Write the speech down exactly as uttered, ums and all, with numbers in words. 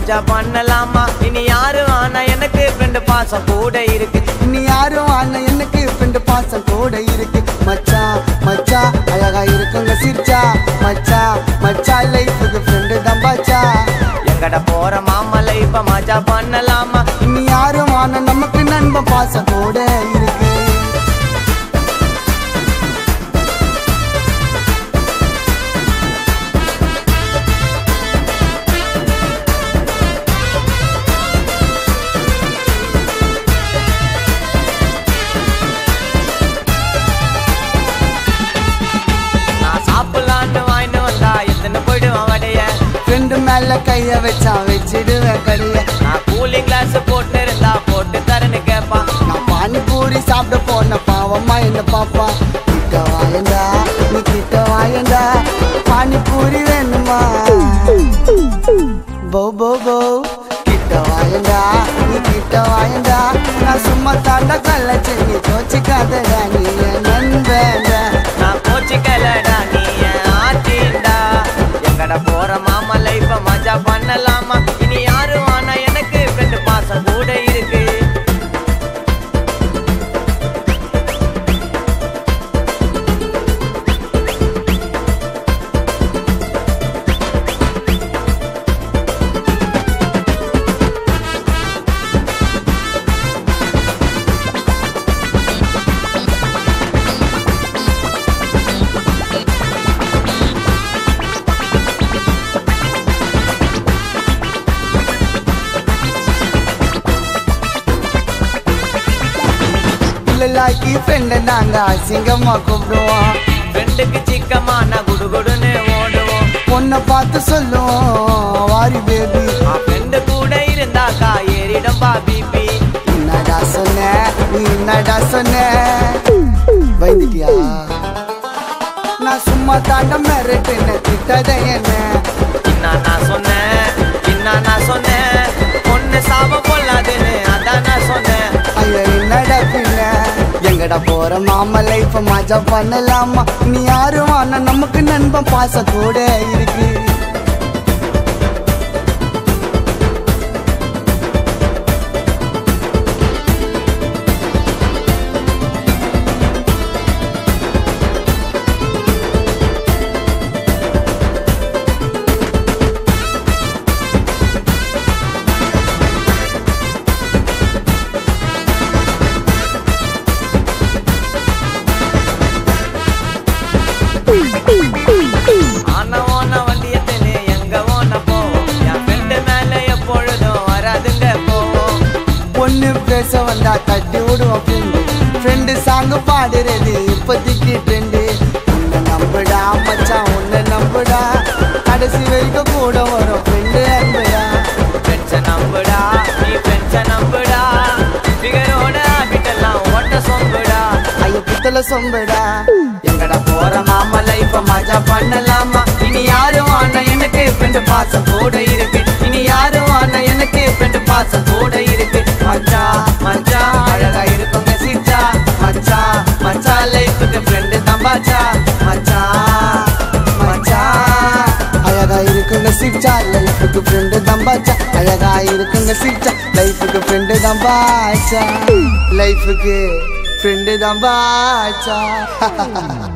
மஜா பண்ணலாமா இனி யாரும் ஆனா எனக்கு ஃப்ரெண்டு பாசம் கூட இருக்கு இனி யாரும் ஆனா எனக்கு ஃப்ரெண்டு பாசம் கூட இருக்கு மச்சா மச்சா அழகா இருக்குங்க சிரிச்சா மச்சா மச்சா லைஃபுக்கு ஃப்ரெண்டு தான் பாச்சா எங்கட போற மாமா லைஃப மஜா பண்ணலாமா இனி யாரும் ஆனா நமக்கு நண்பன் பாசம் கூட இருக்கு ஃப்ரெண்டு மேல கைய வச்சா வச்சிடுவேன் கடைய நான் கூலிங் கிளாஸ் போட்டு இருந்தா போட்டு தரேன்னு கேட்பான் நான் பானிபூரி சாப்பிட போன பாவமா என்ன பாப்பா கிட்ட வாயண்டா நீ கிட்ட வாயண்டா பானிபூரி வேணுமா போ போ போ கிட்ட வாயண்டா நீ கிட்ட வாயண்டா நான் சும்மா தாண்டா கள்ளச்சு நீ கோச்சிக்காதடா நீ என் நண்பேண்டா நான் கோச்சிக்கலடா நீ என் ஆட்டிண்டா எங்கட போற மாமா லைஃப மஜா பண்ணலாமா இனி யாரும் ஆனா எனக்கு ஃப்ரெண்டு பாசம் கூட இருக்கு லாக்கி ஃப்ரெண்ட நாங்க அசிங்கமா கூப்பிடுவோம் ஃப்ரெண்டுக்கு சிக்கமா நான் குடுகுடுன்னு ஓடுவோம் பொண்ணை பார்த்து சொல்லுவோம் வாரி பேபி ஃப்ரெண்டு கூட இருந்தாக்கா ஏறிடும் பா பிபி என்னடா சொன்ன நீ என்னடா சொன்ன பயந்துட்டியா நான் சும்மா தாண்ட மிரட்டுன்னு திட்டத என்ன என்ன நான் சொன்னேன் என்ன நான் சொன்னேன் பொண்ணு சாபம் கொள்ளாதுன்னு அதான் நான் சொன்னேன் ஐயோ என்னடா பின்ன எங்கடா போற மாமா லைஃப் மஜா பண்ணலாமா நீ யாரும் ஆனா நமக்கு நண்பன் பாசம் கூட இருக்கு ஆனா ஓன வண்டியத்திலே எங்க ஓன போவோம் என் ஃப்ரெண்டு மேல எப்பொழுதும் வராதுங்க போவோம் பொண்ணு பேச வந்தா தட்டி விடுவோம் ஃப்ரெண்டு ஃப்ரெண்டு சாங் பாடுறது இப்போதைக்கு ட்ரெண்டு உன்னை நம்புடா மச்சான் உன்னை நம்புடா கடைசி வரைக்கும் கூட வரும் ஃப்ரெண்டு அன்புடா ஃப்ரெண்ட்ஸை நம்புடா நீ ஃப்ரெண்ட்ஸை நம்புடா ஃபிகரோட ஹாபிட்டெல்லாம் ஓட்ட சொம்புடா ஐயோ பித்தல சொம்புடா எங்கடா போற மாமா லைஃப மஜா பண்ணலாமா இனி யாரும் ஆனா எனக்கு ஃப்ரெண்டு பாசம் கூட இருக்கு இனி யாரும் ஆனா எனக்கு ஃப்ரெண்டு பாசம் கூட இருக்கு மச்சா மச்சா அழகா இருக்குங்க சிச்சா மச்சா மச்சா லைஃபுக்கு ஃப்ரெண்டு தம்பாச்சா மச்சா மச்சா அழகா இருக்குங்க சிரிச்சா லைஃபுக்கு ஃப்ரெண்டு தம்பாச்சா அழகா இருக்குங்க சிரிச்சா லைஃபுக்கு ஃப்ரெண்டு தம்பாச்சா லைஃபுக்கு ஃப்ரெண்டு தம்பாச்சா